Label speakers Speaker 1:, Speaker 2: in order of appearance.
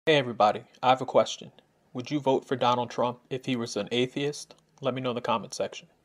Speaker 1: Hey everybody, I have a question. Would you vote for Donald Trump if he was an atheist? Let me know in the comment section.